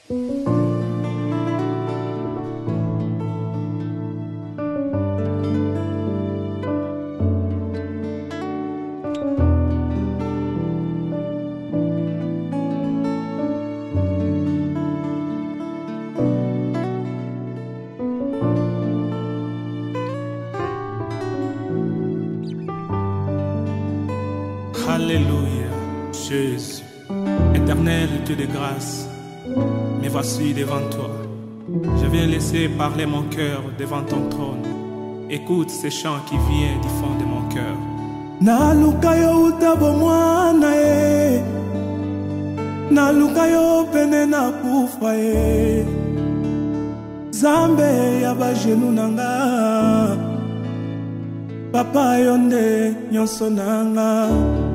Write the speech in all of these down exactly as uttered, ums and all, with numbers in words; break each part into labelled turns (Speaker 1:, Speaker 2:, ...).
Speaker 1: Alléluia, Jésus, éternel Dieu de grâce, me voici devant toi. Je viens laisser parler mon cœur devant ton trône. Écoute ces chants qui viennent du fond de mon cœur.
Speaker 2: Naluka yo utabo mwana e, naluka yo pene na kufa e, Zambe ya bajenu nanga, papa yonde nyonso nanga.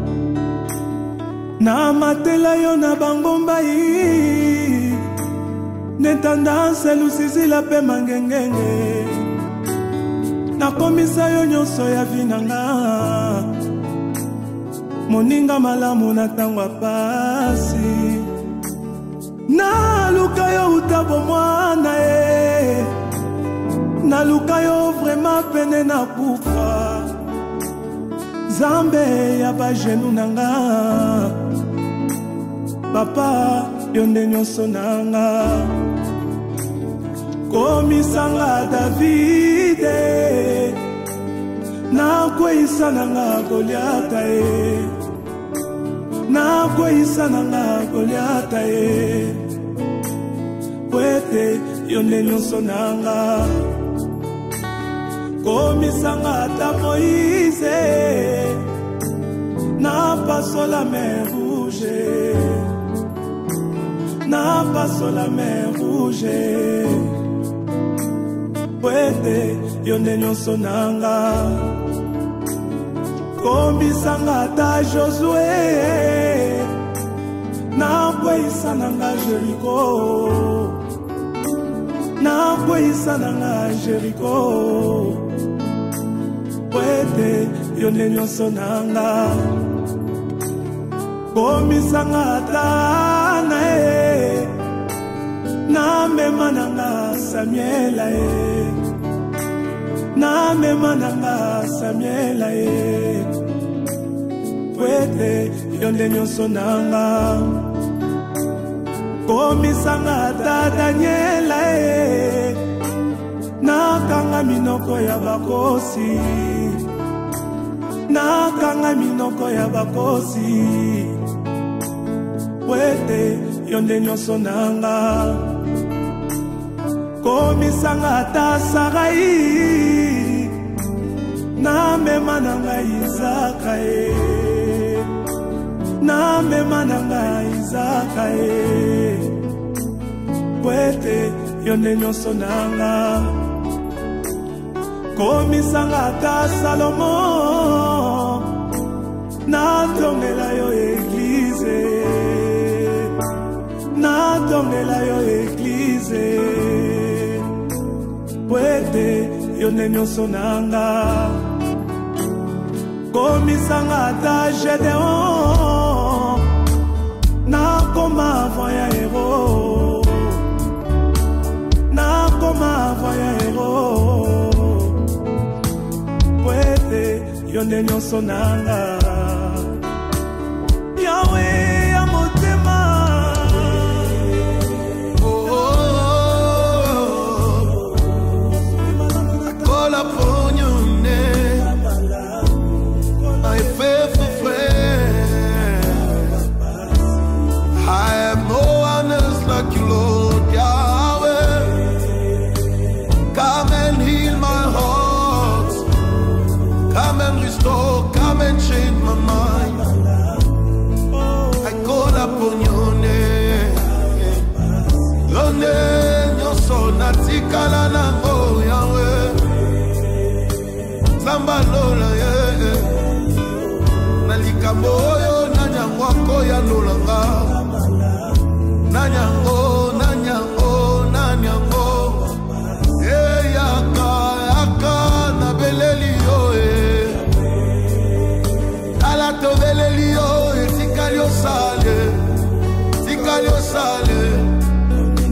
Speaker 2: Na matela yo na bangomba yi, netandanse lusizila pe mangengenge. Na komisa yo nyonso ya vinanga, moninga malamu na tangwa pasi. Na luka yo utabo mwana e, na luka yo vraiment pene na kufa. Zambe ya bajenu nanga, papa yonde nyonso nanga. Komisanga Davide, na kweisa nanga Goliata e, na kweisa nanga Goliata e. Kwete yonde nyonso nanga. Komisanga ta Moïse, na paso la mer rouge, na paso la mer rouge. Kwete yonde nyonso nanga. Komisanga ta Josué, na kweisa nanga Jericho, na kweisa nanga Jericho. Kwete yonde nyonso nanga. Komisanga ta Nae, na mema nanga Samuela e, na mema nanga Samuela e. Kwete yonde nyonso nanga. Komisanga ta Daniela e, na kanga minoko ya bakosi, na kanga minoko ya bakosi. Kwete yonde nyonso nanga. Komisanga ta Sarai, na mema nanga Isaka e, na mema nanga Isaka e. Kwete yonde nyonso nanga. Komisanga ta Salomo, na tongela yo eglize, na tongela yo eglize. Kwete yonde nyonso nanga. Komisanga ta Gedeon, na koma voya hero, na koma voya hero. Kwete yonde nyonso nanga. Yahweh ya motema,
Speaker 3: oh, oh, oh. I call upon your name, my faithful friend. I have no one else like you, Lord Yahweh. Come and heal my heart, come and restore, come and change my mind. I call upon your name, your name, your son, Natikala Nango Yahweh. Samba Lola, yeah. Nalikamboyo, Nanyangwako ya Nolanga. Nanyango, Nanyango, Nanyango. Eh, yaka, yaka, na beleli yo, eh. Ala to beleli yo, eh, tikalio sale, tikalio sale.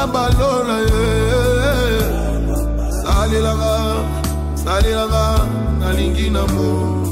Speaker 3: balola ye salelanga salelanga nalingi na mo